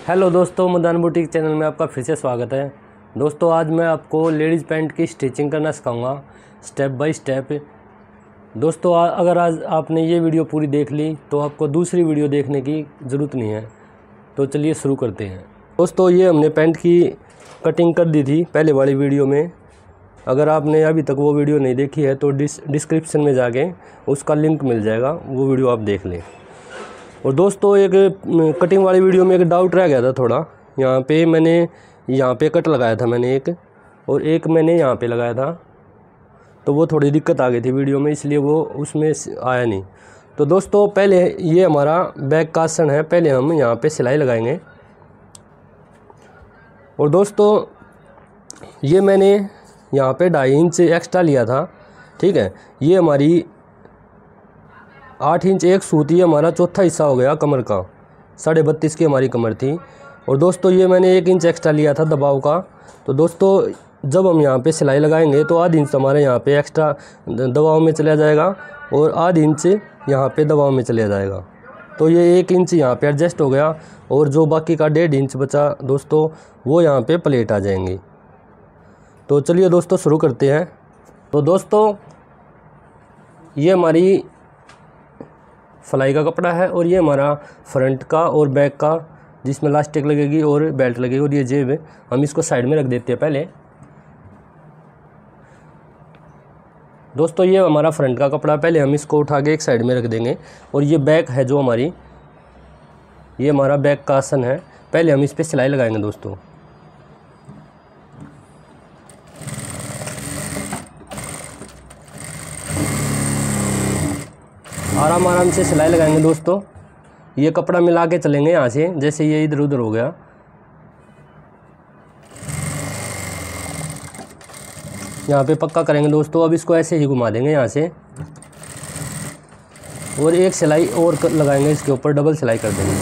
Hello दोस्तों, Madan boutique channel में आपका फिर से स्वागत है। दोस्तों आज मैं आपको लेडीज़ पैंट की स्टिचिंग करना सिखाऊंगा स्टेप बाय स्टेप। दोस्तों अगर आज आपने ये वीडियो पूरी देख ली तो आपको दूसरी वीडियो देखने की ज़रूरत नहीं है। तो चलिए शुरू करते हैं। दोस्तों ये हमने पैंट की कटिंग कर दी थी पहले वाली वीडियो में। अगर आपने अभी तक वो वीडियो नहीं देखी है तो डिस्क्रिप्शन में जाके उसका लिंक मिल जाएगा, वो वीडियो आप देख लें। और दोस्तों एक कटिंग वाली वीडियो में एक डाउट रह गया था थोड़ा। यहाँ पे मैंने कट लगाया था मैंने एक, और एक मैंने यहाँ पे लगाया था, तो वो थोड़ी दिक्कत आ गई थी वीडियो में, इसलिए वो उसमें आया नहीं। तो दोस्तों पहले ये हमारा बैक का आसन है, पहले हम यहाँ पे सिलाई लगाएंगे। और दोस्तों ये मैंने यहाँ पे 2.5 इंच एक्स्ट्रा लिया था, ठीक है। ये हमारी 8 इंच एक सूत, ये हमारा चौथा हिस्सा हो गया कमर का। 32.5 की हमारी कमर थी। और दोस्तों ये मैंने 1 इंच एक्स्ट्रा लिया था दबाव का। तो दोस्तों जब हम यहाँ पे सिलाई लगाएंगे तो आध इंच हमारे यहाँ पे एक्स्ट्रा दबाव में चला जाएगा और आध इंच यहाँ पे दबाव में चला जाएगा। तो ये 1 इंच यहाँ पे एडजस्ट हो गया, और जो बाकी का 1.5 इंच बचा दोस्तों वो यहाँ पे प्लेट आ जाएंगी। तो चलिए दोस्तों शुरू करते हैं। तो दोस्तों ये हमारी फ्लाई का कपड़ा है, और ये हमारा फ्रंट का और बैक का जिसमें इलास्टिक लगेगी और बेल्ट लगेगी, और ये जेब है। हम इसको साइड में रख देते हैं पहले। दोस्तों ये हमारा फ्रंट का कपड़ा, पहले हम इसको उठा के एक साइड में रख देंगे। और ये बैक है जो हमारी, ये हमारा बैक का आसन है, पहले हम इस पर सिलाई लगाएंगे दोस्तों। आराम से सिलाई लगाएंगे दोस्तों। ये कपड़ा मिला के चलेंगे यहाँ से, जैसे ये इधर उधर हो गया। यहाँ पे पक्का करेंगे दोस्तों। अब इसको ऐसे ही घुमा देंगे यहाँ से, और एक सिलाई और लगाएंगे इसके ऊपर, डबल सिलाई कर देंगे।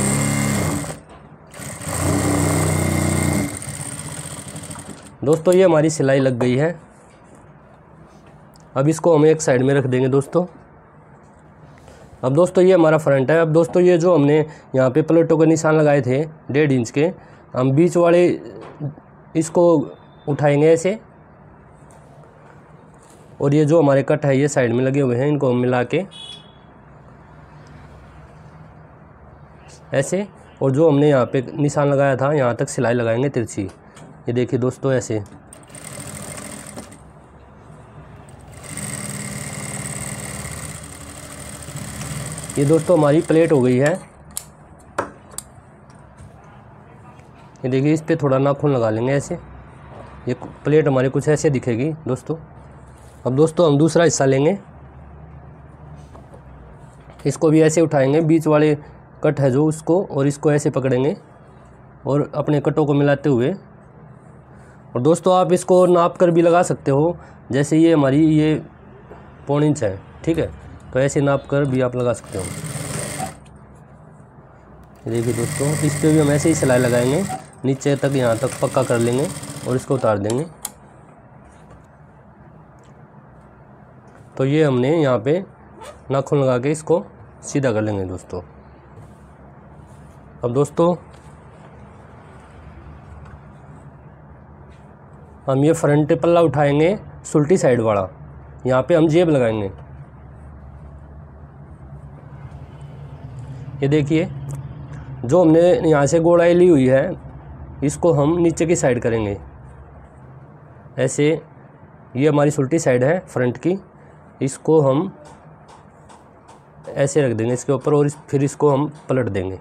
दोस्तों ये हमारी सिलाई लग गई है। अब इसको हम एक साइड में रख देंगे दोस्तों। अब दोस्तों ये हमारा फ्रंट है। अब दोस्तों ये जो हमने यहाँ पे प्लेटों के निशान लगाए थे 1.5 इंच के, हम बीच वाले इसको उठाएंगे ऐसे, और ये जो हमारे कट है ये साइड में लगे हुए हैं, इनको हम मिला के ऐसे, और जो हमने यहाँ पे निशान लगाया था यहाँ तक सिलाई लगाएंगे तिरछी। ये देखिए दोस्तों ऐसे। ये दोस्तों हमारी प्लेट हो गई है। ये देखिए इस पे थोड़ा नाखून लगा लेंगे ऐसे, ये प्लेट हमारी कुछ ऐसे दिखेगी दोस्तों। अब दोस्तों हम दूसरा हिस्सा लेंगे, इसको भी ऐसे उठाएंगे, बीच वाले कट है जो उसको, और इसको ऐसे पकड़ेंगे और अपने कटों को मिलाते हुए। और दोस्तों आप इसको नाप कर भी लगा सकते हो, जैसे ये हमारी ये 1.25 इंच है, ठीक है, तो ऐसे नाप कर भी आप लगा सकते हो। देखिए दोस्तों इस पे भी हम ऐसे ही सिलाई लगाएंगे, नीचे तक यहाँ तक पक्का कर लेंगे और इसको उतार देंगे। तो ये हमने यहाँ पे नाखून लगा के इसको सीधा कर लेंगे दोस्तों। अब दोस्तों हम ये फ्रंट पल्ला उठाएंगे सुल्टी साइड वाला, यहाँ पे हम जेब लगाएंगे। ये देखिए जो हमने यहाँ से गोलाई ली हुई है इसको हम नीचे की साइड करेंगे ऐसे। ये हमारी सुल्टी साइड है फ्रंट की, इसको हम ऐसे रख देंगे इसके ऊपर, और फिर इसको हम पलट देंगे।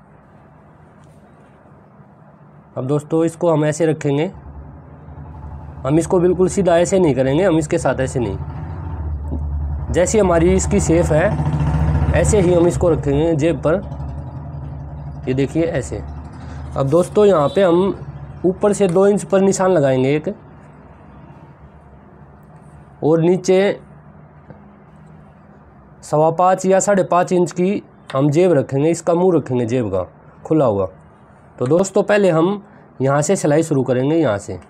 अब दोस्तों इसको हम ऐसे रखेंगे, हम इसको बिल्कुल सीधा ऐसे नहीं करेंगे, हम इसके साथ ऐसे नहीं, जैसी हमारी इसकी शेप है ऐसे ही हम इसको रखेंगे जेब पर। ये देखिए ऐसे। अब दोस्तों यहाँ पे हम ऊपर से 2 इंच पर निशान लगाएंगे एक, और नीचे 5.25 या 5.5 इंच की हम जेब रखेंगे, इसका मुंह रखेंगे जेब का खुला हुआ। तो दोस्तों पहले हम यहाँ से सिलाई शुरू करेंगे, यहाँ से।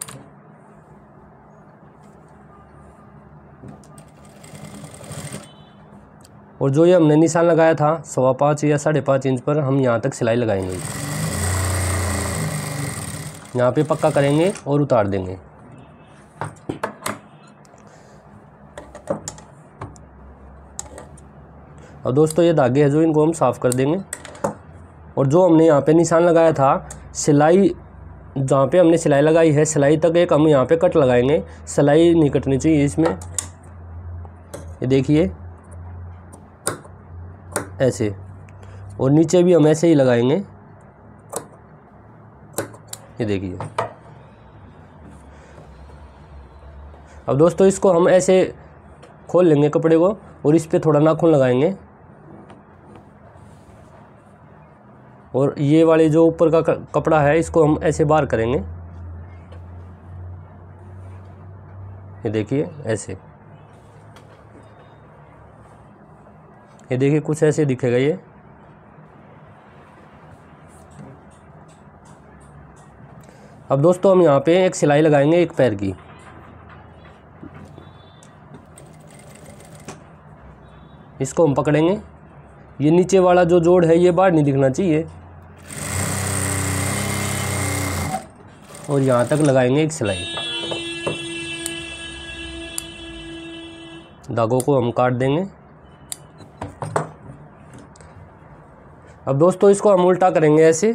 और जो ये हमने निशान लगाया था 5.25 या 5.5 इंच पर, हम यहाँ तक सिलाई लगाएंगे। यहाँ पे पक्का करेंगे और उतार देंगे। और दोस्तों ये धागे हैं जो इनको हम साफ़ कर देंगे। और जो हमने यहाँ पे निशान लगाया था सिलाई, जहाँ पे हमने सिलाई लगाई है सिलाई तक एक हम यहाँ पे कट लगाएंगे। सिलाई नहीं कटनी चाहिए इसमें। ये देखिए ऐसे, और नीचे भी हम ऐसे ही लगाएंगे। ये देखिए। अब दोस्तों इसको हम ऐसे खोल लेंगे कपड़े को और इस पे थोड़ा नाखून लगाएंगे। और ये वाले जो ऊपर का कपड़ा है इसको हम ऐसे बाहर करेंगे। ये देखिए ऐसे। ये देखिए कुछ ऐसे दिखेगा ये। अब दोस्तों हम यहाँ पे एक सिलाई लगाएंगे एक पैर की। इसको हम पकड़ेंगे। ये नीचे वाला जो जोड़ है ये बाहर नहीं दिखना चाहिए। और यहाँ तक लगाएंगे एक सिलाई। धागों को हम काट देंगे। अब दोस्तों इसको हम उल्टा करेंगे ऐसे,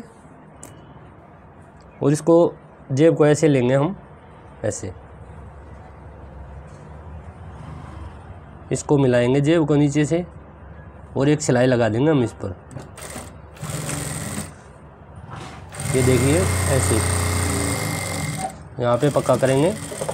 और इसको जेब को ऐसे लेंगे हम ऐसे। इसको मिलाएंगे जेब को नीचे से और एक सिलाई लगा देंगे हम इस पर। ये देखिए ऐसे यहाँ पे पक्का करेंगे।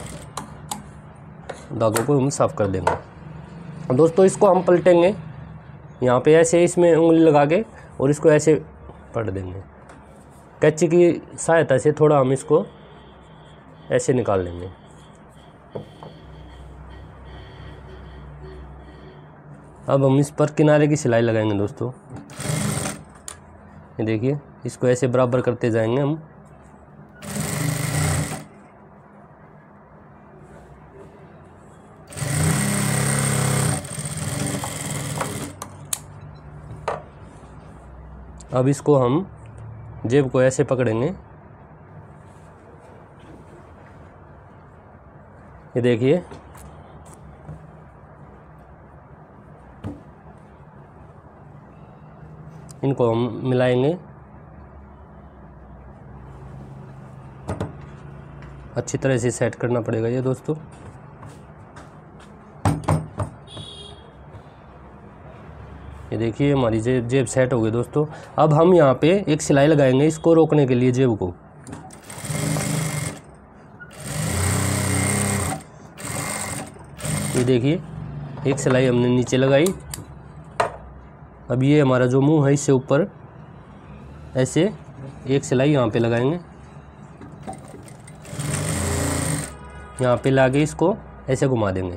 धागों को हम साफ़ कर देंगे। और दोस्तों इसको हम पलटेंगे यहाँ पे ऐसे, इसमें उंगली लगा के और इसको ऐसे पलट देंगे। कैंची की सहायता से थोड़ा हम इसको ऐसे निकाल लेंगे। अब हम इस पर किनारे की सिलाई लगाएंगे दोस्तों। ये देखिए इसको ऐसे बराबर करते जाएंगे हम। अब इसको हम जेब को ऐसे पकड़ेंगे। ये देखिए इनको हम मिलाएंगे। अच्छी तरह से सेट करना पड़ेगा ये दोस्तों। ये देखिए हमारी जेब सेट हो गई दोस्तों। अब हम यहाँ पे एक सिलाई लगाएंगे इसको रोकने के लिए जेब को। ये देखिए एक सिलाई हमने नीचे लगाई। अब ये हमारा जो मुंह है इससे ऊपर ऐसे एक सिलाई यहाँ पे लगाएंगे। यहाँ पे लाके इसको ऐसे घुमा देंगे।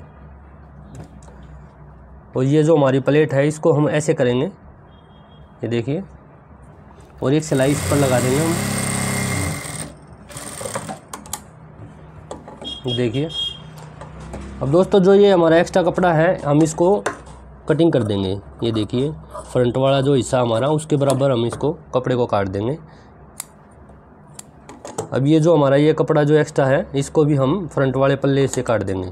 और ये जो हमारी प्लेट है इसको हम ऐसे करेंगे। ये देखिए, और एक सिलाई इस पर लगा देंगे हम। देखिए अब दोस्तों जो ये हमारा एक्स्ट्रा कपड़ा है हम इसको कटिंग कर देंगे। ये देखिए फ्रंट वाला जो हिस्सा हमारा उसके बराबर हम इसको कपड़े को काट देंगे। अब ये जो हमारा ये कपड़ा जो एक्स्ट्रा है इसको भी हम फ्रंट वाले पल्ले से काट देंगे।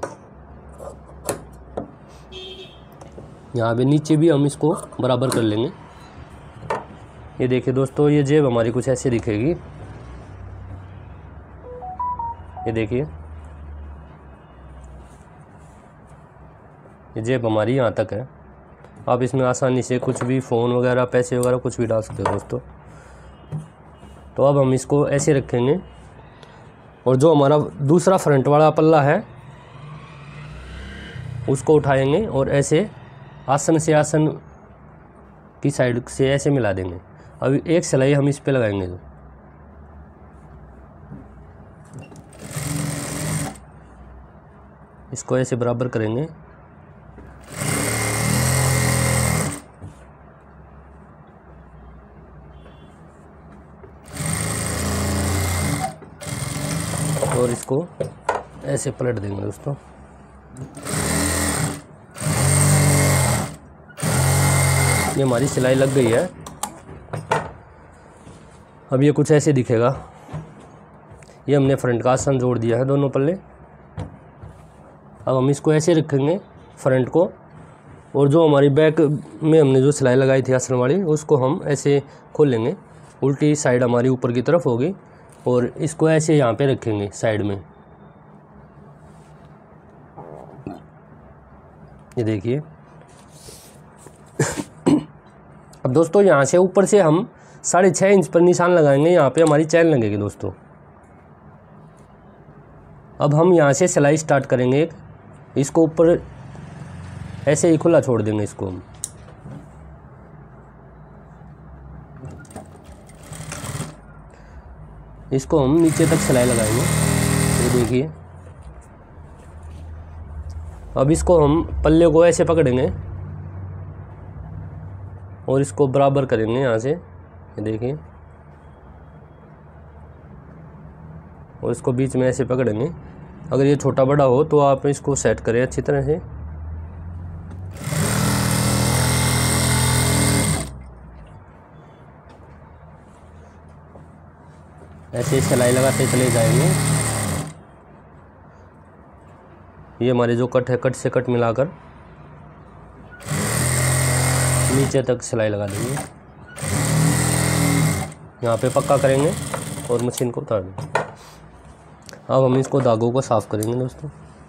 यहाँ पे नीचे भी हम इसको बराबर कर लेंगे। ये देखिए दोस्तों ये जेब हमारी कुछ ऐसे दिखेगी। ये देखिए ये जेब हमारी यहाँ तक है। आप इसमें आसानी से कुछ भी फ़ोन वगैरह पैसे वगैरह कुछ भी डाल सकते हो दोस्तों। तो अब हम इसको ऐसे रखेंगे और जो हमारा दूसरा फ्रंट वाला पल्ला है उसको उठाएंगे और ऐसे आसन से आसन की साइड से ऐसे मिला देंगे। अब एक सिलाई हम इस पे लगाएंगे। इसको ऐसे बराबर करेंगे। और इसको ऐसे पलट देंगे दोस्तों। ये हमारी सिलाई लग गई है। अब ये कुछ ऐसे दिखेगा। ये हमने फ्रंट का आसन जोड़ दिया है दोनों पल्ले। अब हम इसको ऐसे रखेंगे फ्रंट को, और जो हमारी बैक में हमने जो सिलाई लगाई थी आसन वाली उसको हम ऐसे खोलेंगे। उल्टी साइड हमारी ऊपर की तरफ होगी और इसको ऐसे यहाँ पे रखेंगे साइड में। ये देखिए। अब दोस्तों यहाँ से ऊपर से हम 6.5 इंच पर निशान लगाएंगे, यहाँ पे हमारी चैन लगेगी दोस्तों। अब हम यहाँ से सिलाई स्टार्ट करेंगे। इसको ऊपर ऐसे ही खुला छोड़ देंगे इसको हम। इसको हम नीचे तक सिलाई लगाएंगे। ये देखिए। अब इसको हम पल्ले को ऐसे पकड़ेंगे और इसको बराबर करेंगे यहाँ से। ये देखिए। और इसको बीच में ऐसे पकड़ेंगे। अगर ये छोटा बड़ा हो तो आप इसको सेट करें अच्छी तरह से। ऐसे सिलाई लगाते चले जाएंगे। ये हमारे जो कट है, कट से कट मिलाकर नीचे तक सिलाई लगा देंगे। यहाँ पे पक्का करेंगे और मशीन को उतार देंगे। अब हम इसको धागों को साफ़ करेंगे दोस्तों।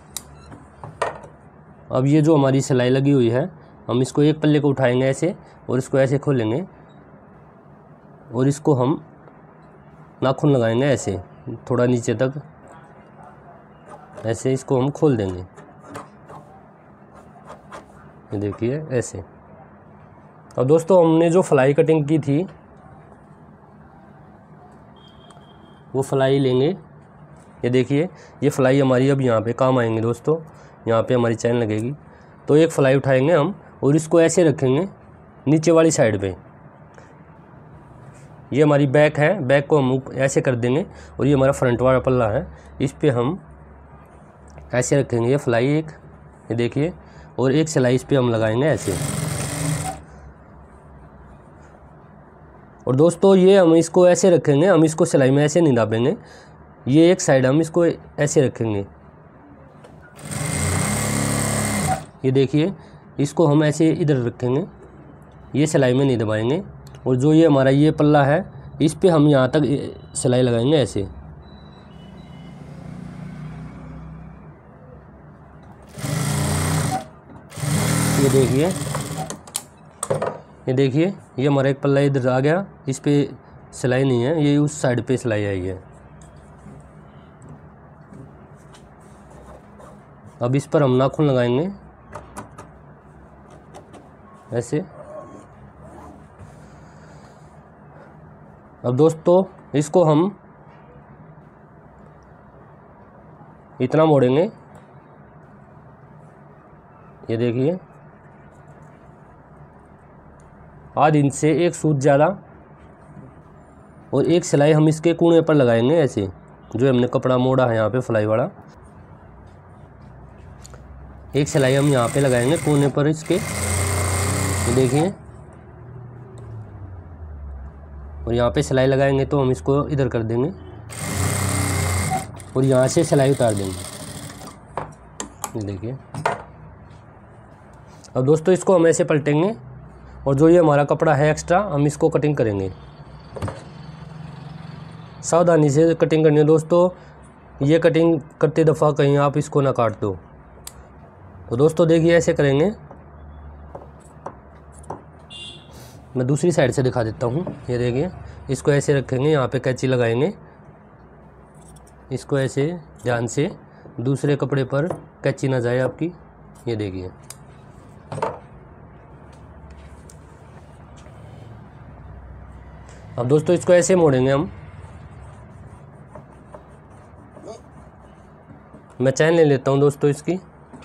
अब ये जो हमारी सिलाई लगी हुई है, हम इसको एक पल्ले को उठाएंगे ऐसे और इसको ऐसे खोलेंगे और इसको हम नाखून लगाएंगे ऐसे थोड़ा नीचे तक। ऐसे इसको हम खोल देंगे। ये देखिए ऐसे। अब दोस्तों हमने जो फ्लाई कटिंग की थी वो फ्लाई लेंगे। ये देखिए, ये फ्लाई हमारी अब यहाँ पे काम आएंगे दोस्तों। यहाँ पे हमारी चैन लगेगी। तो एक फ्लाई उठाएंगे हम और इसको ऐसे रखेंगे नीचे वाली साइड पे। ये हमारी बैक है, बैक को हम ऐसे कर देंगे और ये हमारा फ्रंट वाला पल्ला है, इस पे हम ऐसे रखेंगे ये फ्लाई एक। ये देखिए। और एक सिलाई इस पे हम लगाएंगे ऐसे। और दोस्तों ये हम इसको ऐसे रखेंगे, हम इसको सिलाई में ऐसे नहीं दाबेंगे। ये एक साइड हम इसको ऐसे रखेंगे। ये देखिए, इसको हम ऐसे इधर रखेंगे, ये सिलाई में नहीं दबाएंगे। और जो ये हमारा ये पल्ला है, इस पे हम यहाँ तक सिलाई लगाएंगे ऐसे। ये देखिए, ये देखिए, ये हमारा एक पल्ला इधर आ गया, इस पे सिलाई नहीं है, ये उस साइड पे सिलाई आई है। अब इस पर हम नाखून लगाएंगे ऐसे। अब दोस्तों इसको हम इतना मोड़ेंगे। ये देखिए, आध इंच से एक सूत ज़्यादा और एक सिलाई हम इसके कोने पर लगाएंगे ऐसे, जो हमने कपड़ा मोड़ा है यहाँ पे फ्लाई वाला। एक सिलाई हम यहाँ पे लगाएंगे कोने पर इसके। ये देखिए। और यहाँ पे सिलाई लगाएंगे तो हम इसको इधर कर देंगे और यहाँ से सिलाई उतार देंगे। ये देखिए। अब दोस्तों इसको हम ऐसे पलटेंगे और जो ये हमारा कपड़ा है एक्स्ट्रा, हम इसको कटिंग करेंगे। सावधानी से कटिंग करनी है दोस्तों, ये कटिंग करते दफ़ा कहीं आप इसको ना काट दो। तो दोस्तों देखिए ऐसे करेंगे। मैं दूसरी साइड से दिखा देता हूँ। ये देखिए, इसको ऐसे रखेंगे, यहाँ पे कैंची लगाएंगे, इसको ऐसे ध्यान से, दूसरे कपड़े पर कैंची ना जाए आपकी। ये देखिए। अब दोस्तों इसको ऐसे मोड़ेंगे हम। मैं चैन ले लेता हूँ दोस्तों इसकी।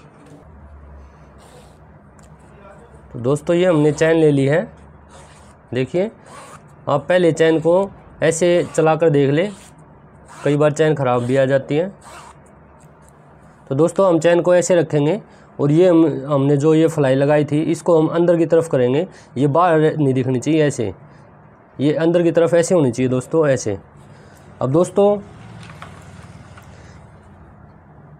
तो दोस्तों ये हमने चैन ले ली है। देखिए, आप पहले चैन को ऐसे चलाकर देख ले, कई बार चैन ख़राब भी आ जाती है। तो दोस्तों हम चैन को ऐसे रखेंगे और ये हमने जो ये फ्लाई लगाई थी इसको हम अंदर की तरफ करेंगे। ये बाहर नहीं दिखनी चाहिए, ऐसे ये अंदर की तरफ ऐसे होनी चाहिए दोस्तों, ऐसे। अब दोस्तों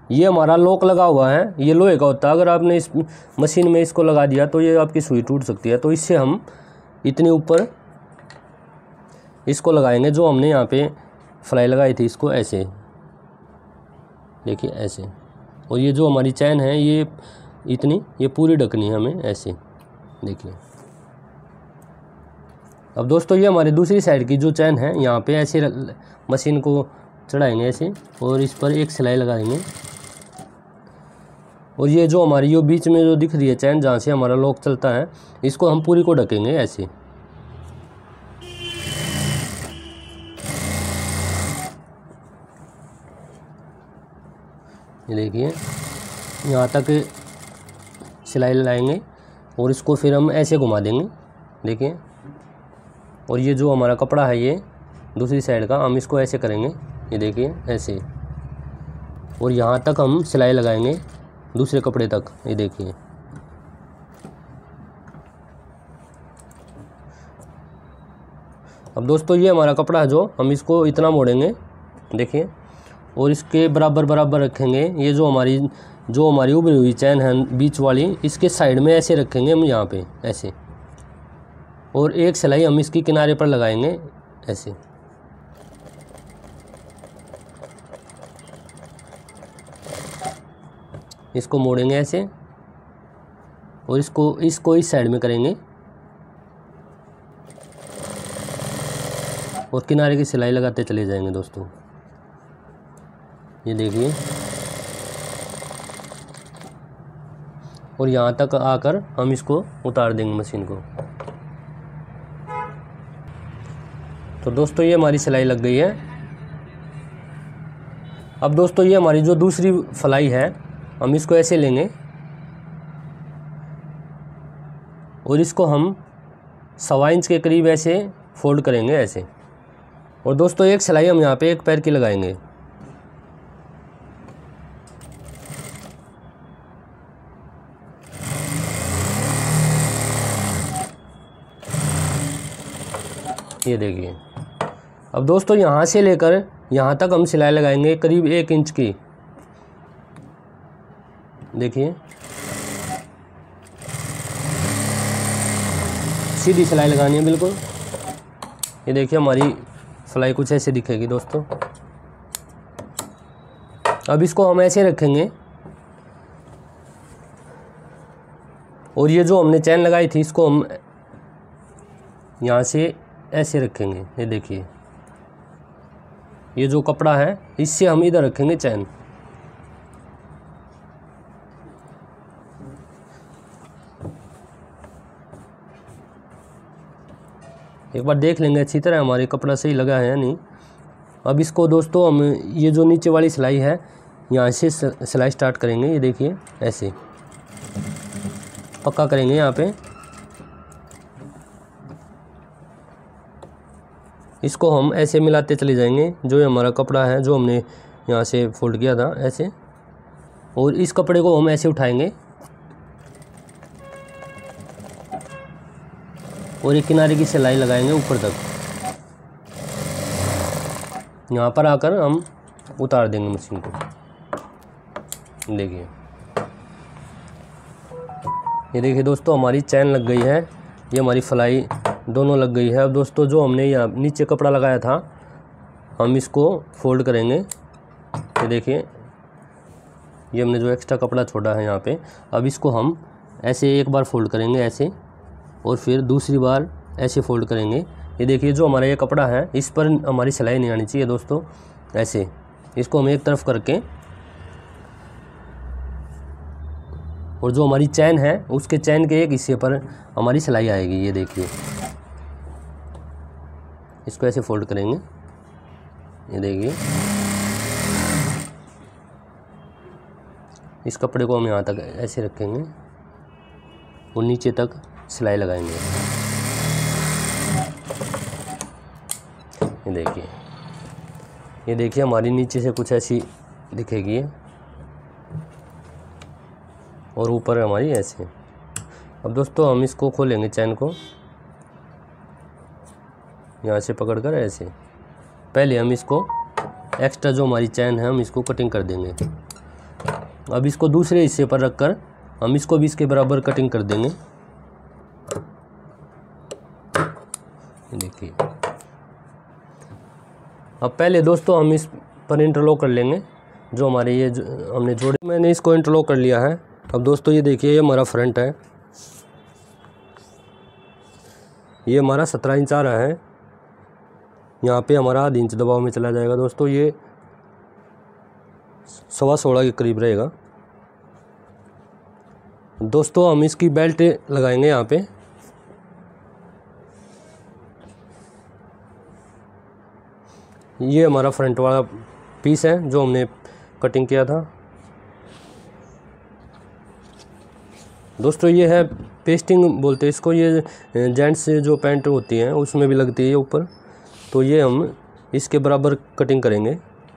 ये हमारा लॉक लगा हुआ है, ये लोहे का होता है। अगर आपने इस मशीन में इसको लगा दिया तो ये आपकी सुई टूट सकती है। तो इससे हम इतने ऊपर इसको लगाएंगे, जो हमने यहाँ पे फ्लाई लगाई थी, इसको ऐसे देखिए ऐसे। और ये जो हमारी चैन है ये इतनी, ये पूरी ढकनी है हमें ऐसे देखिए। अब दोस्तों ये हमारी दूसरी साइड की जो चैन है, यहाँ पे ऐसे मशीन को चढ़ाएंगे ऐसे और इस पर एक सिलाई लगाएंगे। और ये जो हमारी ये बीच में जो दिख रही है चैन, जहाँ से हमारा लॉक चलता है, इसको हम पूरी को ढकेंगे ऐसे। ये देखिए यहाँ तक सिलाई लगाएंगे और इसको फिर हम ऐसे घुमा देंगे देखिए। और ये जो हमारा कपड़ा है ये दूसरी साइड का, हम इसको ऐसे करेंगे ये देखिए ऐसे। और यहाँ तक हम सिलाई लगाएंगे दूसरे कपड़े तक, ये देखिए। अब दोस्तों ये हमारा कपड़ा है, जो हम इसको इतना मोड़ेंगे देखिए और इसके बराबर बराबर रखेंगे। ये जो हमारी उभरी हुई चैन है बीच वाली, इसके साइड में ऐसे रखेंगे हम यहाँ पे ऐसे। और एक सिलाई हम इसकी किनारे पर लगाएंगे ऐसे। इसको मोड़ेंगे ऐसे और इसको इस साइड में करेंगे और किनारे की सिलाई लगाते चले जाएंगे दोस्तों। ये देखिए और यहाँ तक आकर हम इसको उतार देंगे मशीन को। तो दोस्तों ये हमारी सिलाई लग गई है। अब दोस्तों ये हमारी जो दूसरी फ्लाई है, हम इसको ऐसे लेंगे और इसको हम 1.25 इंच के करीब ऐसे फोल्ड करेंगे ऐसे। और दोस्तों एक सिलाई हम यहाँ पे एक पैर की लगाएंगे। ये देखिए। अब दोस्तों यहाँ से लेकर यहाँ तक हम सिलाई लगाएंगे करीब 1 इंच की, देखिए सीधी सिलाई लगानी है बिल्कुल। ये देखिए हमारी फ्लाई कुछ ऐसे दिखेगी दोस्तों। अब इसको हम ऐसे रखेंगे और ये जो हमने चैन लगाई थी इसको हम यहाँ से ऐसे रखेंगे। ये देखिए ये जो कपड़ा है इससे हम इधर रखेंगे चैन। एक बार देख लेंगे अच्छी तरह हमारे कपड़ा सही लगा है या नहीं। अब इसको दोस्तों हम ये जो नीचे वाली सिलाई है यहाँ से सिलाई स्टार्ट करेंगे। ये देखिए ऐसे पक्का करेंगे यहाँ पे। इसको हम ऐसे मिलाते चले जाएंगे, जो हमारा कपड़ा है जो हमने यहाँ से फोल्ड किया था ऐसे। और इस कपड़े को हम ऐसे उठाएंगे और एक किनारे की सिलाई लगाएंगे ऊपर तक। यहाँ पर आकर हम उतार देंगे मशीन को। देखिए ये देखिए दोस्तों हमारी चैन लग गई है, ये हमारी फ्लाई दोनों लग गई है। अब दोस्तों जो हमने यहाँ नीचे कपड़ा लगाया था हम इसको फोल्ड करेंगे। ये देखिए ये हमने जो एक्स्ट्रा कपड़ा छोड़ा है यहाँ पे, अब इसको हम ऐसे एक बार फोल्ड करेंगे ऐसे और फिर दूसरी बार ऐसे फोल्ड करेंगे। ये देखिए जो हमारा ये कपड़ा है इस पर हमारी सिलाई नहीं आनी चाहिए दोस्तों। ऐसे इसको हम एक तरफ करके और जो हमारी चैन है उसके चैन के एक हिस्से पर हमारी सिलाई आएगी। ये देखिए इसको ऐसे फोल्ड करेंगे। ये देखिए इस कपड़े को हम यहाँ तक ऐसे रखेंगे और नीचे तक सिलाई लगाएंगे। ये देखिए हमारी नीचे से कुछ ऐसी दिखेगी और ऊपर हमारी ऐसे। अब दोस्तों हम इसको खोलेंगे चैन को यहाँ से पकड़कर ऐसे। पहले हम इसको एक्स्ट्रा जो हमारी चैन है हम इसको कटिंग कर देंगे। अब इसको दूसरे हिस्से पर रखकर हम इसको भी इसके बराबर कटिंग कर देंगे। देखिए अब पहले दोस्तों हम इस पर इंटरलॉक कर लेंगे जो हमारे ये जो हमने जोड़े। मैंने इसको इंटरलॉक कर लिया है। अब दोस्तों ये देखिए ये हमारा फ्रंट है, ये हमारा 17 इंच आ रहा है। यहाँ पे हमारा आधा इंच दबाव में चला जाएगा दोस्तों, ये 16.25 के करीब रहेगा। दोस्तों हम इसकी बेल्ट लगाएंगे यहाँ पे। ये हमारा फ्रंट वाला पीस है जो हमने कटिंग किया था। दोस्तों ये है पेस्टिंग बोलते हैं इसको, ये जेंट्स जो पैंट होती हैं उसमें भी लगती है ऊपर। तो ये हम इसके बराबर कटिंग करेंगे।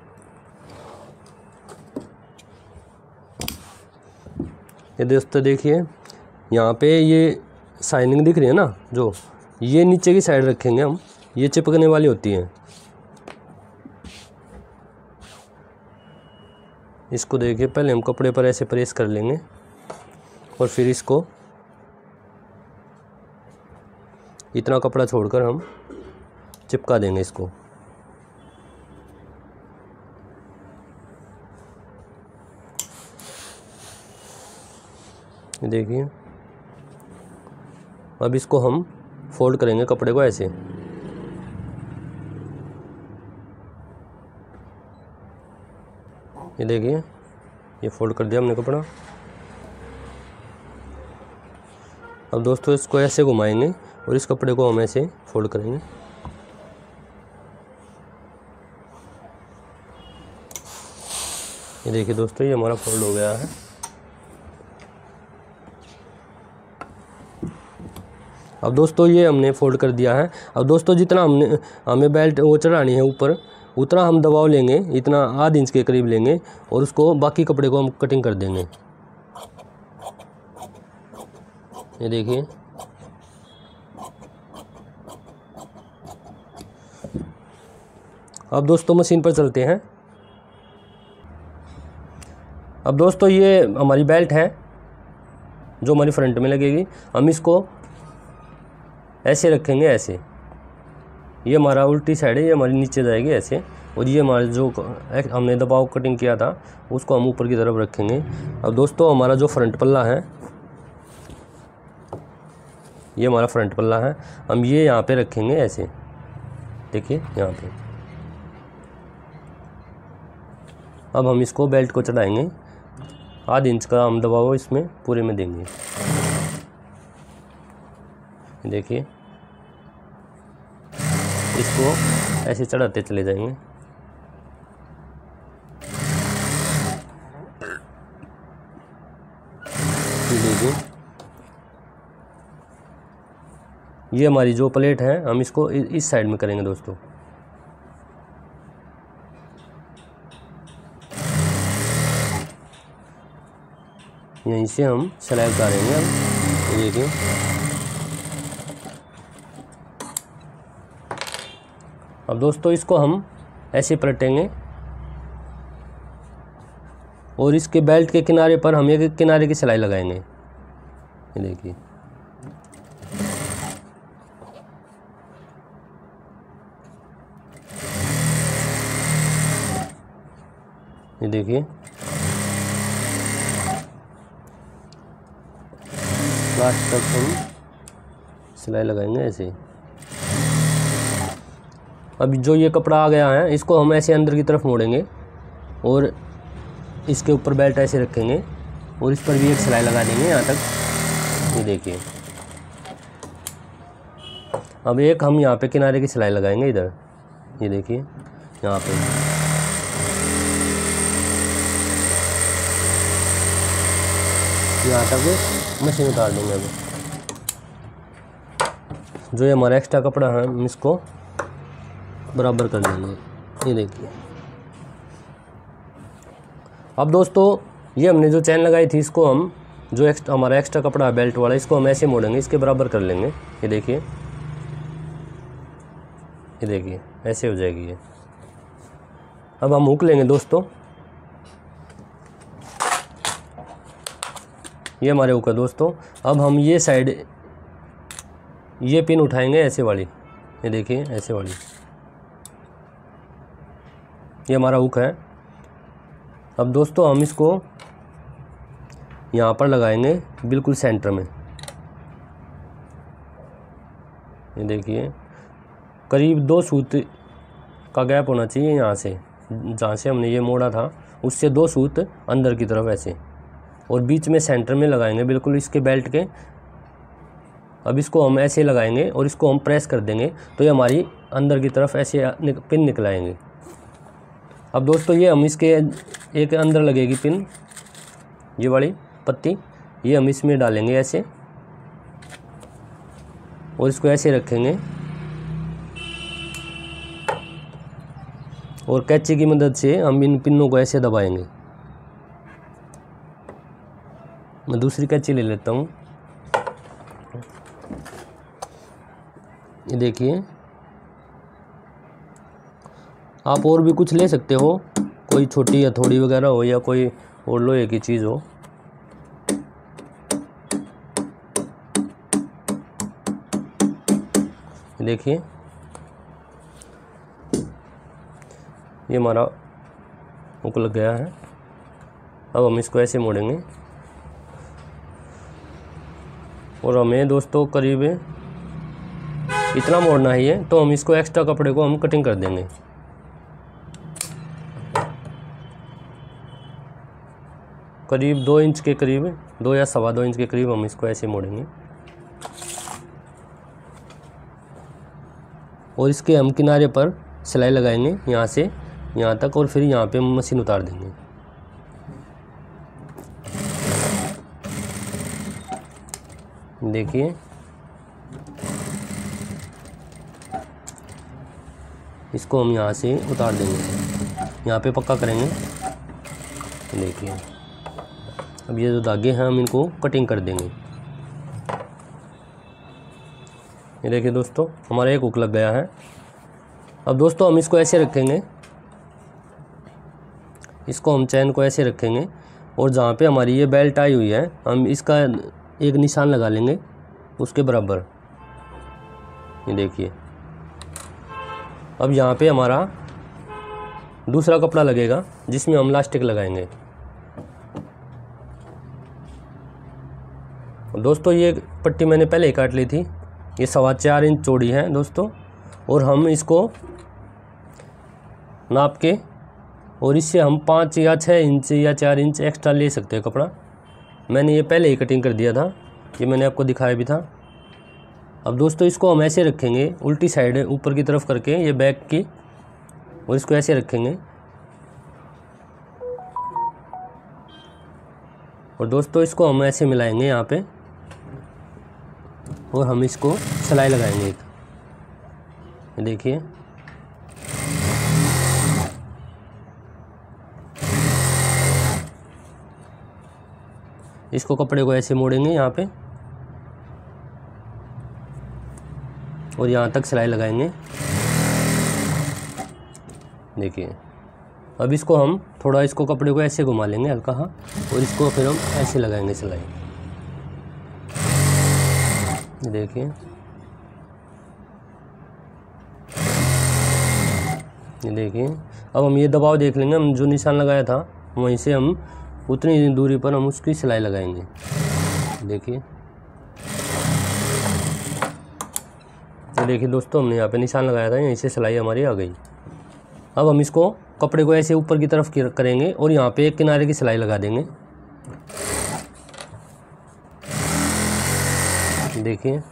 ये दोस्तों देखिए यहाँ पे ये शाइनिंग दिख रही है ना, जो ये नीचे की साइड रखेंगे हम, ये चिपकने वाली होती हैं। इसको देखिए पहले हम कपड़े पर ऐसे प्रेस कर लेंगे और फिर इसको इतना कपड़ा छोड़कर हम चिपका देंगे इसको। देखिए अब इसको हम फोल्ड करेंगे कपड़े को ऐसे। ये देखिए ये फोल्ड कर दिया हमने कपड़ा। अब दोस्तों इसको ऐसे घुमाएंगे और इस कपड़े को हम ऐसे फोल्ड करेंगे। ये देखिए दोस्तों ये हमारा फोल्ड हो गया है। अब दोस्तों ये हमने फोल्ड कर दिया है। अब दोस्तों जितना हमें बेल्ट वो चढ़ानी है ऊपर, उतना हम दबाव लेंगे, इतना आध इंच के करीब लेंगे और उसको बाकी कपड़े को हम कटिंग कर देंगे। ये देखिए अब दोस्तों मशीन पर चलते हैं। अब दोस्तों ये हमारी बेल्ट है जो हमारी फ्रंट में लगेगी। हम इसको ऐसे रखेंगे, ऐसे। ये हमारा उल्टी साइड है, ये हमारी नीचे जाएगी ऐसे। और ये हमारा जो हमने दबाव कटिंग किया था उसको हम ऊपर की तरफ रखेंगे। अब दोस्तों हमारा जो फ्रंट पल्ला है, ये हमारा फ्रंट पल्ला है, हम ये यहाँ पे रखेंगे ऐसे। देखिए यहाँ पे। अब हम इसको बेल्ट को चढ़ाएंगे, आध इंच का हम दबाव इसमें पूरे में देंगे। देखिए इसको ऐसे चढ़ाते चले जाएंगे। देखिए ये हमारी जो प्लेट है हम इसको इस साइड में करेंगे दोस्तों। यहीं से हम सिलाई उतारेंगे। हम देखिए अब दोस्तों इसको हम ऐसे पलटेंगे और इसके बेल्ट के किनारे पर हम एक किनारे की सिलाई लगाएंगे। ये देखिए ये देखिए लास्ट तक हम सिलाई लगाएंगे ऐसे। अभी जो ये कपड़ा आ गया है इसको हम ऐसे अंदर की तरफ मोड़ेंगे और इसके ऊपर बेल्ट ऐसे रखेंगे और इस पर भी एक सिलाई लगा देंगे यहाँ तक। ये देखिए अब एक हम यहाँ पे किनारे की सिलाई लगाएंगे इधर। ये देखिए यहाँ पे यहाँ तक मशीन उतार देंगे। अभी जो ये हमारा एक्स्ट्रा कपड़ा है हम इसको बराबर कर देंगे। ये देखिए अब दोस्तों ये हमने जो चैन लगाई थी इसको हम जो हमारा एक्स्ट्रा कपड़ा है बेल्ट वाला, इसको हम ऐसे मोड़ेंगे, इसके बराबर कर लेंगे। ये देखिए ऐसे हो जाएगी ये। अब हम हुक लेंगे दोस्तों। ये हमारे हुक है दोस्तों। अब हम ये साइड ये पिन उठाएंगे ऐसे वाली, ये देखिए ऐसे वाली, ये हमारा हुक है। अब दोस्तों हम इसको यहाँ पर लगाएंगे बिल्कुल सेंटर में। ये देखिए करीब 2 सूत का गैप होना चाहिए यहाँ से, जहाँ से हमने ये मोड़ा था उससे 2 सूत अंदर की तरफ ऐसे, और बीच में सेंटर में लगाएंगे बिल्कुल इसके बेल्ट के। अब इसको हम ऐसे लगाएंगे और इसको हम प्रेस कर देंगे तो ये हमारी अंदर की तरफ ऐसे पिन निकल आएंगे। अब दोस्तों ये हम इसके एक अंदर लगेगी पिन, ये वाली पत्ती, ये हम इसमें डालेंगे ऐसे और इसको ऐसे रखेंगे और कैंची की मदद से हम इन पिनों को ऐसे दबाएंगे। मैं दूसरी कैंची ले लेता हूँ। ये देखिए आप और भी कुछ ले सकते हो, कोई छोटी हथौड़ी वगैरह हो या कोई और लोहे की चीज़ हो। देखिए ये हमारा हुक लग गया है। अब हम इसको ऐसे मोड़ेंगे और हमें दोस्तों करीब इतना मोड़ना ही है, तो हम इसको एक्स्ट्रा कपड़े को हम कटिंग कर देंगे। करीब 2 इंच के करीब, 2 या 2.25 इंच के करीब हम इसको ऐसे मोड़ेंगे और इसके हम किनारे पर सिलाई लगाएंगे यहाँ से यहाँ तक, और फिर यहाँ पे मशीन उतार देंगे। देखिए इसको हम यहाँ से उतार देंगे, यहाँ पे पक्का करेंगे। देखिए अब ये जो धागे हैं हम इनको कटिंग कर देंगे। ये देखिए दोस्तों हमारा एक हुक लग गया है। अब दोस्तों हम इसको ऐसे रखेंगे, इसको हम चैन को ऐसे रखेंगे और जहाँ पे हमारी ये बेल्ट आई हुई है हम इसका एक निशान लगा लेंगे उसके बराबर। ये देखिए अब यहाँ पे हमारा दूसरा कपड़ा लगेगा जिसमें हम इलास्टिक लगाएंगे। दोस्तों ये पट्टी मैंने पहले ही काट ली थी, ये 4.25 इंच चौड़ी है दोस्तों, और हम इसको नाप के और इससे हम 5 या 6 इंच या 4 इंच एक्स्ट्रा ले सकते हैं कपड़ा। मैंने ये पहले ही कटिंग कर दिया था, ये मैंने आपको दिखाया भी था। अब दोस्तों इसको हम ऐसे रखेंगे उल्टी साइड ऊपर की तरफ करके, ये बैक की, और इसको ऐसे रखेंगे। और दोस्तों इसको हम ऐसे मिलाएंगे यहाँ पे और हम इसको सिलाई लगाएंगे एक। देखिए इसको कपड़े को ऐसे मोड़ेंगे यहाँ पे और यहाँ तक सिलाई लगाएंगे। देखिए अब इसको हम थोड़ा इसको कपड़े को ऐसे घुमा लेंगे हल्का, हाँ, और इसको फिर हम ऐसे लगाएंगे सिलाई। देखिए ये देखिए अब हम ये दबाव देख लेंगे, हम जो निशान लगाया था वहीं से हम उतनी दूरी पर हम उसकी सिलाई लगाएंगे। देखिए देखिए दोस्तों हमने यहाँ पे निशान लगाया था, यहीं से सिलाई हमारी आ गई। अब हम इसको कपड़े को ऐसे ऊपर की तरफ करेंगे और यहाँ पे एक किनारे की सिलाई लगा देंगे। देखिए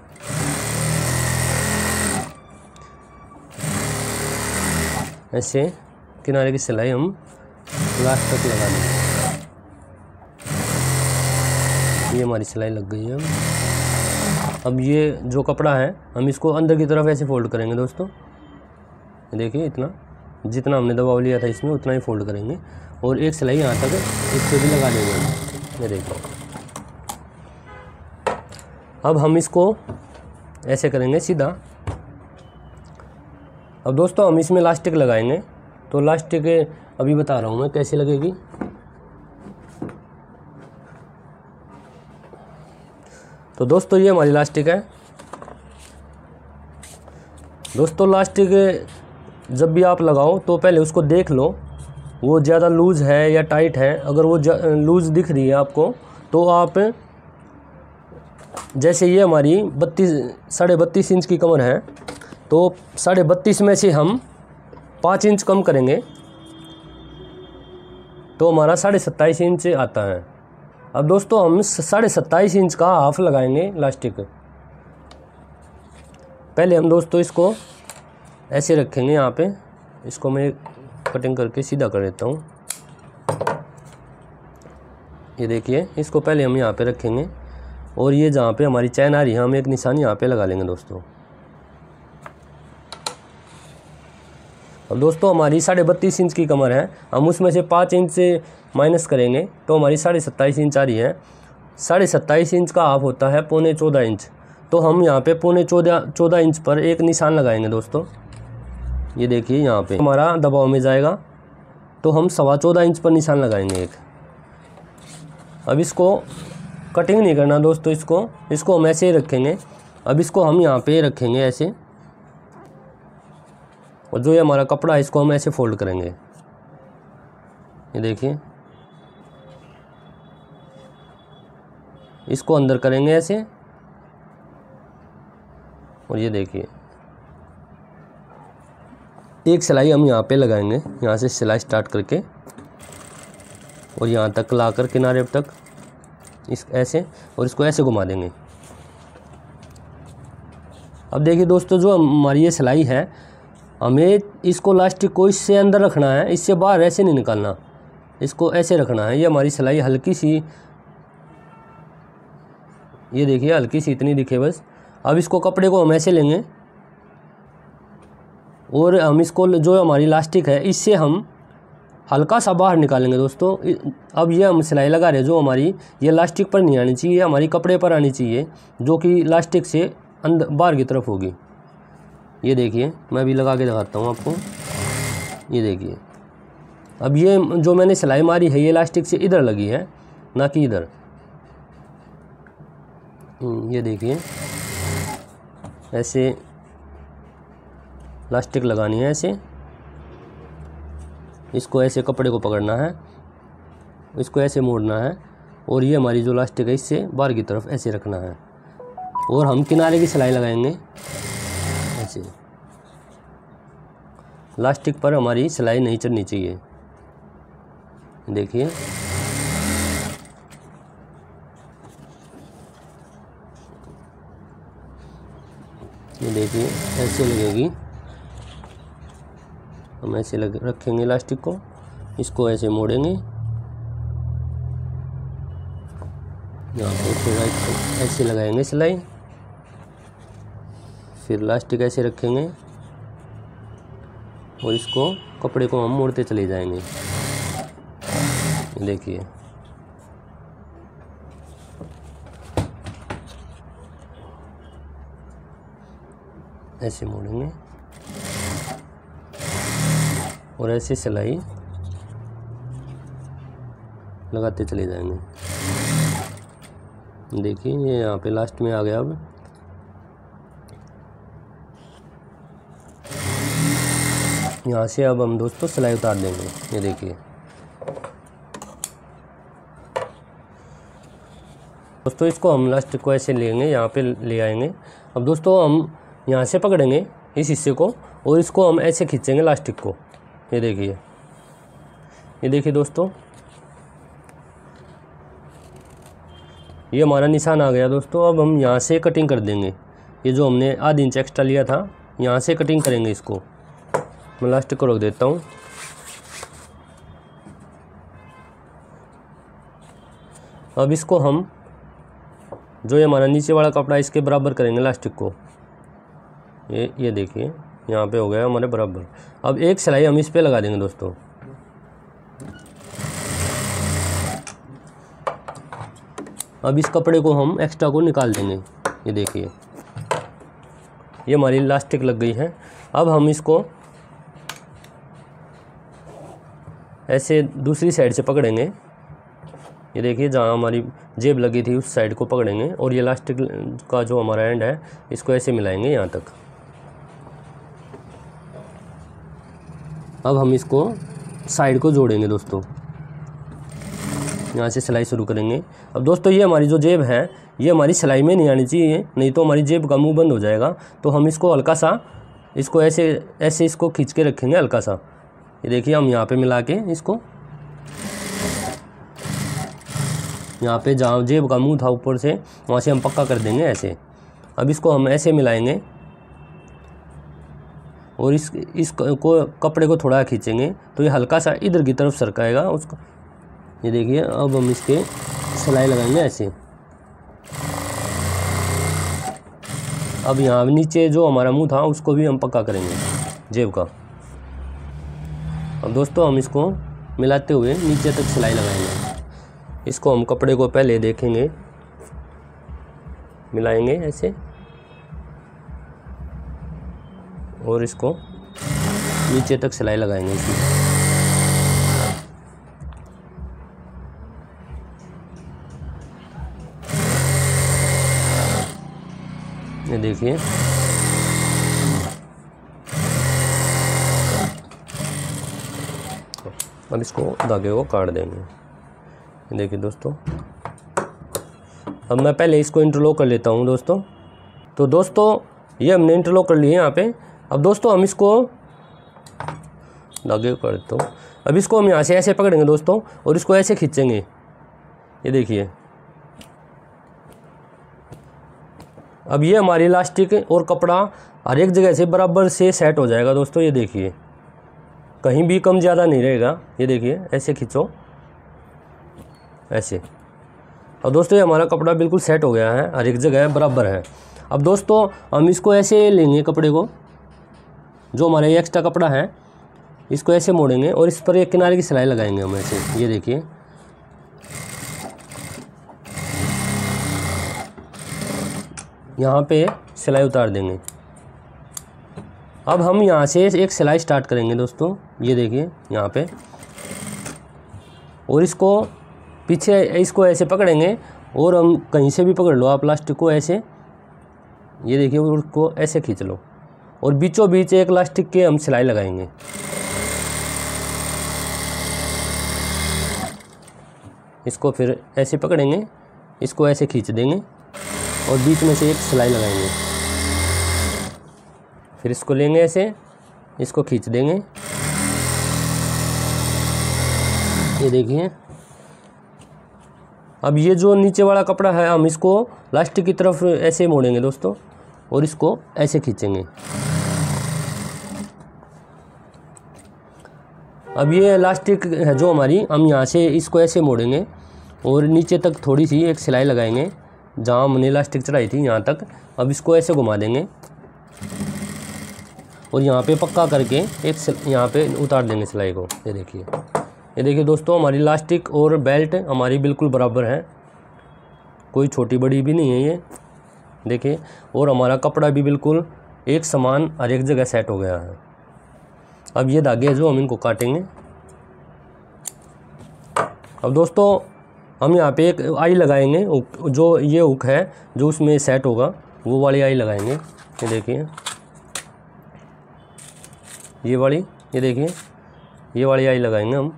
ऐसे किनारे की सिलाई हम लास्ट तक लगा देंगे। ये हमारी सिलाई लग गई है। अब ये जो कपड़ा है हम इसको अंदर की तरफ ऐसे फोल्ड करेंगे दोस्तों। देखिए इतना जितना हमने दबाव लिया था इसमें उतना ही फोल्ड करेंगे और एक सिलाई यहाँ तक इस पे भी लगा देंगे। ये देखो अब हम इसको ऐसे करेंगे सीधा। अब दोस्तों हम इसमें इलास्टिक लगाएंगे, तो इलास्टिक अभी बता रहा हूँ मैं कैसे लगेगी। तो दोस्तों ये हमारी लास्टिक है। दोस्तों लास्टिक जब भी आप लगाओ तो पहले उसको देख लो वो ज़्यादा लूज़ है या टाइट है। अगर वो लूज़ दिख रही है आपको तो आप, जैसे ये हमारी 32.5 इंच की कमर है तो 32.5 में से हम 5 इंच कम करेंगे तो हमारा 27.5 इंच आता है। अब दोस्तों हम 27.5 इंच का हाफ लगाएंगे लास्टिक। पहले हम दोस्तों इसको ऐसे रखेंगे यहाँ पे, इसको मैं कटिंग करके सीधा कर देता हूँ। ये देखिए, इसको पहले हम यहाँ पे रखेंगे और ये जहाँ पे हमारी चैन आ रही है हम एक निशान यहाँ पे लगा लेंगे दोस्तों। अब दोस्तों हमारी 32.5 इंच की कमर है, हम उसमें से 5 इंच से माइनस करेंगे तो हमारी 27.5 इंच आ रही है। 27.5 इंच का हाफ होता है 14.25 इंच, तो हम यहाँ पे 14.25 इंच पर एक निशान लगाएंगे दोस्तों। ये देखिए यहाँ पे हमारा दबाव में जाएगा तो हम 14.25 इंच पर निशान लगाएंगे एक। अब इसको कटिंग नहीं करना दोस्तों, इसको हम ऐसे ही रखेंगे। अब इसको हम यहाँ पे रखेंगे ऐसे, और जो ये हमारा कपड़ा है इसको हम ऐसे फोल्ड करेंगे। ये देखिए, इसको अंदर करेंगे ऐसे, और ये देखिए एक सिलाई हम यहाँ पे लगाएंगे, यहाँ से सिलाई स्टार्ट करके और यहाँ तक लाकर किनारे तक इस ऐसे, और इसको ऐसे घुमा देंगे। अब देखिए दोस्तों, जो हमारी ये सिलाई है हमें इसको लास्टिक को इससे अंदर रखना है, इससे बाहर ऐसे नहीं निकालना, इसको ऐसे रखना है। ये हमारी सिलाई हल्की सी, ये देखिए हल्की सी इतनी दिखे बस। अब इसको कपड़े को हम ऐसे लेंगे और हम इसको जो हमारी लास्टिक है इससे हम हल्का सा बाहर निकालेंगे दोस्तों। अब ये हम सिलाई लगा रहे हैं जो हमारी ये लास्टिक पर नहीं आनी चाहिए, हमारी कपड़े पर आनी चाहिए, जो कि लास्टिक से अंदर बाहर की तरफ होगी। ये देखिए, मैं भी लगा के दिखाता हूँ आपको। ये देखिए, अब ये जो मैंने सिलाई मारी है ये लास्टिक से इधर लगी है, ना कि इधर। ये देखिए, ऐसे लास्टिक लगानी है ऐसे, इसको ऐसे कपड़े को पकड़ना है, इसको ऐसे मोड़ना है, और ये हमारी जो लास्टिक है इससे बाहर की तरफ ऐसे रखना है, और हम किनारे की सिलाई लगाएंगे ऐसे। लास्टिक पर हमारी सिलाई नहीं चढ़नी चाहिए। देखिए, ये देखिए ऐसे लगेगी। हम ऐसे रखेंगे लास्टिक को, इसको ऐसे मोड़ेंगे, यहाँ पे राइट को ऐसे लगाएंगे सिलाई, फिर लास्टिक ऐसे रखेंगे और इसको कपड़े को हम मोड़ते चले जाएंगे। देखिए, ऐसे मोड़ेंगे और ऐसे सिलाई लगाते चले जाएंगे। देखिए, ये यहाँ पे लास्ट में आ गया। अब यहाँ से अब हम दोस्तों सिलाई उतार देंगे। ये देखिए दोस्तों, इसको हम लास्टिक को ऐसे लेंगे, यहाँ पे ले आएंगे। अब दोस्तों हम यहाँ से पकड़ेंगे इस हिस्से को और इसको हम ऐसे खींचेंगे लास्टिक को। ये देखिए दोस्तों, ये हमारा निशान आ गया दोस्तों। अब हम यहाँ से कटिंग कर देंगे। ये जो हमने आधी इंच एक्स्ट्रा लिया था, यहाँ से कटिंग करेंगे इसको। मैं लास्टिक को रोक देता हूँ। अब इसको हम जो ये हमारा नीचे वाला कपड़ा है इसके बराबर करेंगे लास्टिक को। ये देखिए, यहाँ पे हो गया हमारे बराबर। अब एक सिलाई हम इस पे लगा देंगे दोस्तों। अब इस कपड़े को हम एक्स्ट्रा को निकाल देंगे। ये देखिए, ये हमारी लास्टिक लग गई है। अब हम इसको ऐसे दूसरी साइड से पकड़ेंगे। ये देखिए जहाँ हमारी जेब लगी थी उस साइड को पकड़ेंगे और ये इलास्टिक का जो हमारा एंड है इसको ऐसे मिलाएंगे यहाँ तक। अब हम इसको साइड को जोड़ेंगे दोस्तों, यहाँ से सिलाई शुरू करेंगे। अब दोस्तों ये हमारी जो जेब है ये हमारी सिलाई में नहीं आनी चाहिए, नहीं तो हमारी जेब का मुंह बंद हो जाएगा। तो हम इसको हल्का सा इसको ऐसे ऐसे इसको खींच के रखेंगे हल्का सा। ये देखिए हम यहाँ पे मिला के इसको यहाँ पे जहाँ जेब का मुंह था ऊपर से वहाँ से हम पक्का कर देंगे ऐसे। अब इसको हम ऐसे मिलाएंगे और इस को कपड़े को थोड़ा खींचेंगे तो ये हल्का सा इधर की तरफ सरकाएगा उसको। ये देखिए अब हम इसके सिलाई लगाएंगे ऐसे। अब यहाँ नीचे जो हमारा मुंह था उसको भी हम पक्का करेंगे जेब का। अब दोस्तों हम इसको मिलाते हुए नीचे तक सिलाई लगाएंगे। इसको हम कपड़े को पहले देखेंगे, मिलाएंगे ऐसे और इसको नीचे तक सिलाई लगाएंगे इसमें। ये देखिए अब इसको धागे को काट देंगे। देखिए दोस्तों अब मैं पहले इसको इंटरलॉक कर लेता हूँ दोस्तों। तो दोस्तों ये हमने इंटरलॉक कर लिए यहाँ पे। अब दोस्तों हम इसको धागे को काट दो। अब इसको हम यहाँ से ऐसे पकड़ेंगे दोस्तों और इसको ऐसे खींचेंगे। ये देखिए अब ये हमारी इलास्टिक और कपड़ा हर एक जगह से बराबर से सेट हो जाएगा दोस्तों। ये देखिए कहीं भी कम ज़्यादा नहीं रहेगा। ये देखिए ऐसे खींचो ऐसे। अब दोस्तों ये हमारा कपड़ा बिल्कुल सेट हो गया है, हर एक जगह बराबर है। अब दोस्तों हम इसको ऐसे लेंगे, कपड़े को जो हमारा ये एक्स्ट्रा कपड़ा है इसको ऐसे मोड़ेंगे और इस पर एक किनारे की सिलाई लगाएंगे हम ऐसे। ये देखिए यहाँ पे सिलाई उतार देंगे। अब हम यहाँ से एक सिलाई स्टार्ट करेंगे दोस्तों। ये देखिए यहाँ पे और इसको पीछे इसको ऐसे पकड़ेंगे और हम कहीं से भी पकड़ लो आप प्लास्टिक को ऐसे। ये देखिए और उसको ऐसे खींच लो और बीचों बीच एक प्लास्टिक के हम सिलाई लगाएंगे। इसको फिर ऐसे पकड़ेंगे, इसको ऐसे खींच देंगे और बीच में से एक सिलाई लगाएंगे। फिर इसको लेंगे ऐसे, इसको खींच देंगे। ये देखिए अब ये जो नीचे वाला कपड़ा है हम इसको प्लास्टिक की तरफ ऐसे मोड़ेंगे दोस्तों और इसको ऐसे खींचेंगे। अब ये इलास्टिक है जो हमारी, हम यहाँ से इसको ऐसे मोड़ेंगे और नीचे तक थोड़ी सी एक सिलाई लगाएंगे जहाँ हमने इलास्टिक चढ़ाई थी यहाँ तक। अब इसको ऐसे घुमा देंगे और यहाँ पे पक्का करके एक यहाँ पे उतार देंगे सिलाई को। ये देखिए दोस्तों हमारी इलास्टिक और बेल्ट हमारी बिल्कुल बराबर है, कोई छोटी बड़ी भी नहीं है ये देखिए। और हमारा कपड़ा भी बिल्कुल एक समान हर एक जगह सेट हो गया है। अब ये धागे जो हम इनको काटेंगे। अब दोस्तों हम यहाँ पे एक आई लगाएंगे, जो ये हुक है जो उसमें सेट होगा वो वाली आई लगाएंगे। ये देखिए ये वाली, ये देखिए ये वाली आई लगाएंगे हम।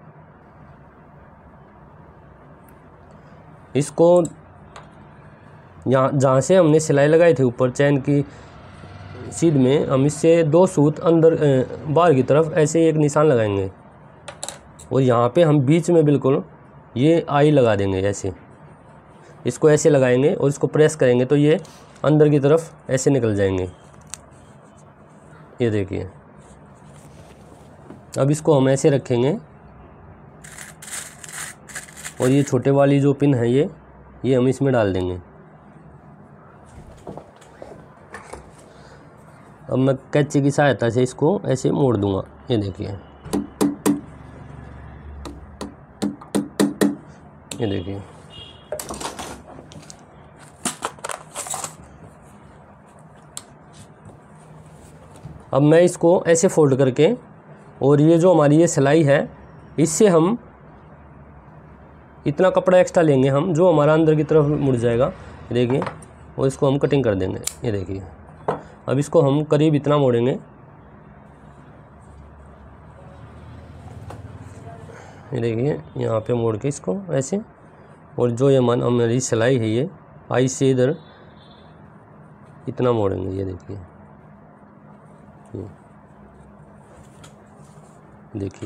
इसको यहाँ जहाँ से हमने सिलाई लगाई थी ऊपर चैन की सीध में, हम इससे 2 सूत अंदर बाहर की तरफ ऐसे एक निशान लगाएंगे और यहाँ पे हम बीच में बिल्कुल ये आई लगा देंगे ऐसे। इसको ऐसे लगाएंगे और इसको प्रेस करेंगे तो ये अंदर की तरफ ऐसे निकल जाएंगे। ये देखिए अब इसको हम ऐसे रखेंगे और ये छोटे वाली जो पिन है ये हम इसमें डाल देंगे। अब मैं कैंची की सहायता से इसको ऐसे मोड़ दूंगा। ये देखिए ये देखिए अब मैं इसको ऐसे फोल्ड करके और ये जो हमारी ये सिलाई है इससे हम इतना कपड़ा एक्स्ट्रा लेंगे हम जो हमारा अंदर की तरफ मुड़ जाएगा, देखिए, और इसको हम कटिंग कर देंगे। ये देखिए, अब इसको हम करीब इतना मोड़ेंगे, ये देखिए, यहाँ पे मोड़ के इसको ऐसे, और जो ये हमारी सिलाई है ये आई से इधर इतना मोड़ेंगे। ये देखिए, देखिए,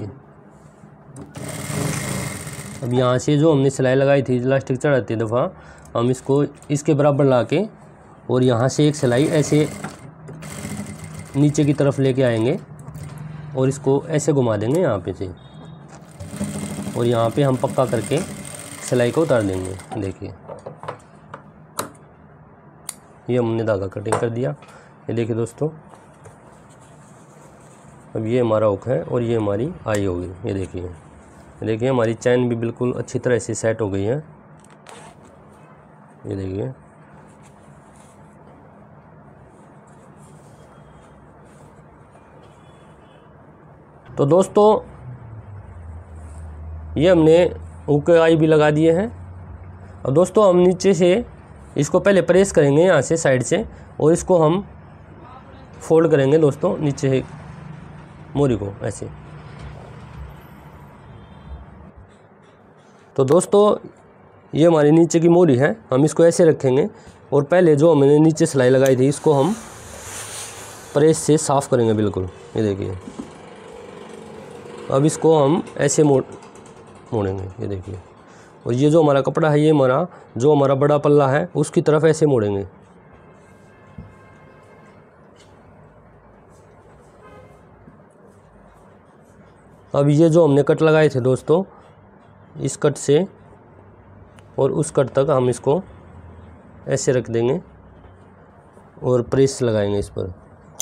अब यहाँ से जो हमने सिलाई लगाई थी, इलास्टिक चढ़ाती दफ़ा, हम इसको इसके बराबर ला के और यहाँ से एक सिलाई ऐसे नीचे की तरफ लेके आएंगे और इसको ऐसे घुमा देंगे यहाँ पे से, और यहाँ पे हम पक्का करके सिलाई को उतार देंगे। देखिए, ये हमने धागा कटिंग कर दिया। ये देखिए दोस्तों, अब ये हमारा हुक है और ये हमारी आई होगी। ये देखिए, हमारी चैन भी बिल्कुल अच्छी तरह से सेट हो गई है। ये देखिए, तो दोस्तों ये हमने हुक आई भी लगा दिए हैं। और दोस्तों हम नीचे से इसको पहले प्रेस करेंगे यहाँ से साइड से, और इसको हम फोल्ड करेंगे दोस्तों नीचे मोरी को ऐसे। तो दोस्तों ये हमारी नीचे की मोरी है, हम इसको ऐसे रखेंगे और पहले जो हमने नीचे सिलाई लगाई थी इसको हम प्रेस से साफ़ करेंगे बिल्कुल। ये देखिए, अब इसको हम ऐसे मोड़ेंगे। ये देखिए, और ये जो हमारा कपड़ा है, ये जो हमारा बड़ा पल्ला है उसकी तरफ ऐसे मोड़ेंगे। अब ये जो हमने कट लगाए थे दोस्तों, इस कट से और उस कट तक हम इसको ऐसे रख देंगे और प्रेस लगाएंगे इस पर।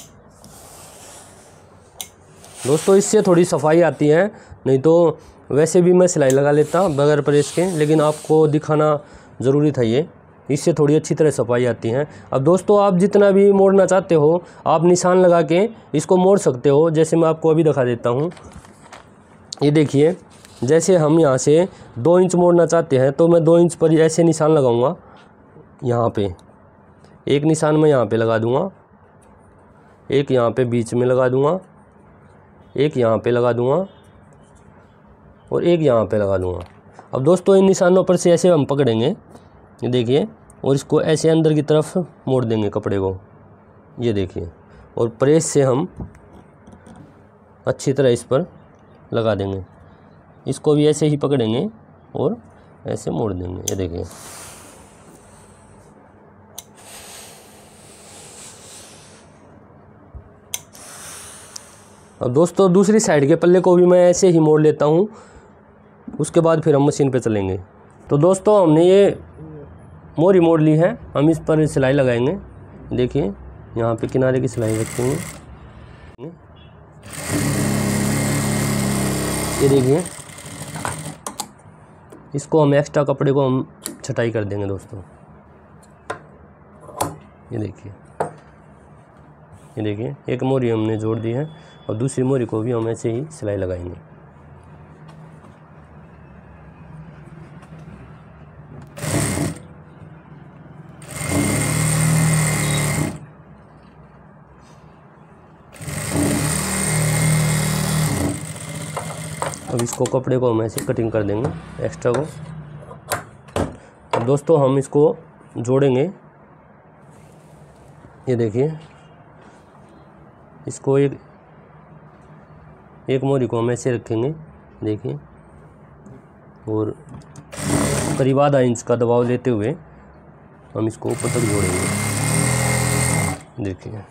दोस्तों इससे थोड़ी सफाई आती है, नहीं तो वैसे भी मैं सिलाई लगा लेता बगैर प्रेस के, लेकिन आपको दिखाना ज़रूरी था ये, इससे थोड़ी अच्छी तरह सफाई आती है। अब दोस्तों आप जितना भी मोड़ना चाहते हो आप निशान लगा के इसको मोड़ सकते हो, जैसे मैं आपको अभी दिखा देता हूँ। ये देखिए, जैसे हम यहाँ से 2 इंच मोड़ना चाहते हैं तो मैं 2 इंच पर ऐसे निशान लगाऊंगा। यहाँ पे एक निशान मैं यहाँ पे लगा दूंगा, एक यहाँ पे बीच में लगा दूंगा, एक यहाँ पे लगा दूंगा और एक यहाँ पे लगा दूंगा। अब दोस्तों इन निशानों पर से ऐसे हम पकड़ेंगे, ये देखिए, और इसको ऐसे अंदर की तरफ मोड़ देंगे कपड़े को। ये देखिए, और प्रेस से हम अच्छी तरह इस पर लगा देंगे। इसको भी ऐसे ही पकड़ेंगे और ऐसे मोड़ देंगे। ये देखिए, अब दोस्तों दूसरी साइड के पल्ले को भी मैं ऐसे ही मोड़ लेता हूँ, उसके बाद फिर हम मशीन पे चलेंगे। तो दोस्तों हमने ये मोरी मोड़ ली है, हम इस पर सिलाई लगाएंगे। देखिए, यहाँ पे किनारे की सिलाई रखेंगे। ये देखिए, इसको हम एक्स्ट्रा कपड़े को हम छटाई कर देंगे दोस्तों। ये देखिए, एक मोरी हमने जोड़ दी है और दूसरी मोरी को भी हम ऐसे ही सिलाई लगाएंगे। अब इसको कपड़े को हम ऐसे कटिंग कर देंगे एक्स्ट्रा को। अब दोस्तों हम इसको जोड़ेंगे। ये देखिए, इसको एक मोरी को हम ऐसे रखेंगे, देखिए, और करीब आधा इंच का दबाव लेते हुए हम इसको ऊपर तक जोड़ेंगे। देखिए,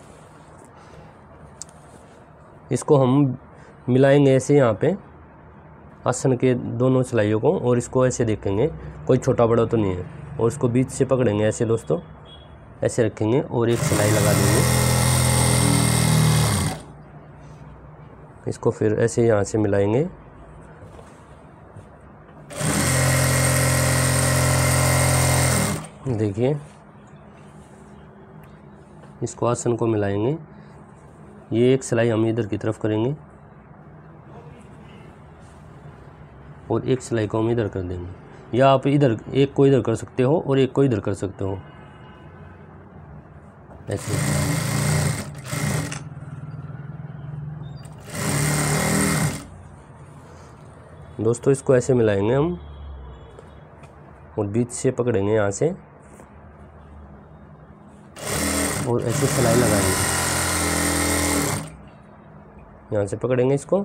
इसको हम मिलाएंगे ऐसे यहाँ पे आसन के दोनों सिलाइयों को, और इसको ऐसे देखेंगे कोई छोटा बड़ा तो नहीं है, और इसको बीच से पकड़ेंगे ऐसे दोस्तों, ऐसे रखेंगे और एक सिलाई लगा देंगे। इसको फिर ऐसे यहाँ से मिलाएंगे। देखिए, इसको आसन को मिलाएंगे। ये एक सिलाई हम इधर की तरफ करेंगे और एक सिलाई को हम इधर कर देंगे। या आप इधर एक को इधर कर सकते हो और एक को इधर कर सकते हो, ऐसे। दोस्तों इसको ऐसे मिलाएंगे हम और बीच से पकड़ेंगे यहाँ से और ऐसे सिलाई लगाएंगे। यहाँ से पकड़ेंगे इसको,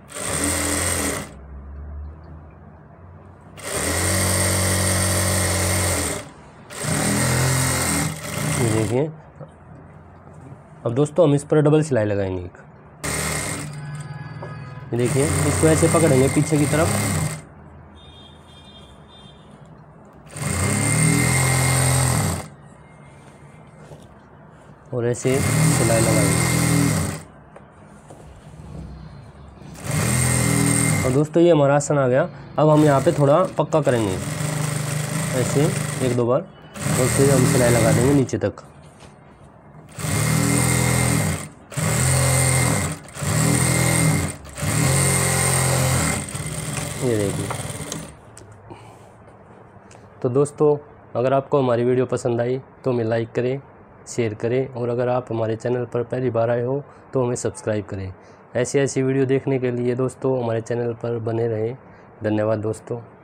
ये देखिए। अब दोस्तों हम इस पर डबल सिलाई लगाएंगे एक, ये देखिए। इसको ऐसे पकड़ेंगे पीछे की तरफ और ऐसे सिलाई लगाएंगे। और दोस्तों ये हमारा आसन आ गया। अब हम यहाँ पे थोड़ा पक्का करेंगे ऐसे 1-2 बार और फिर हम सिलाई लगा देंगे नीचे तक। ये देखिए। तो दोस्तों अगर आपको हमारी वीडियो पसंद आई तो हमें लाइक करें, शेयर करें और अगर आप हमारे चैनल पर पहली बार आए हो तो हमें सब्सक्राइब करें। ऐसी वीडियो देखने के लिए दोस्तों हमारे चैनल पर बने रहें। धन्यवाद दोस्तों।